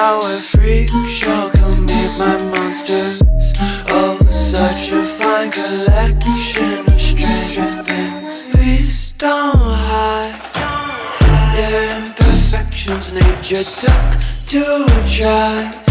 our freak show, come meet my monsters. Oh, such a fine collection of stranger things. Please don't hide their imperfections. Nature took 2 tries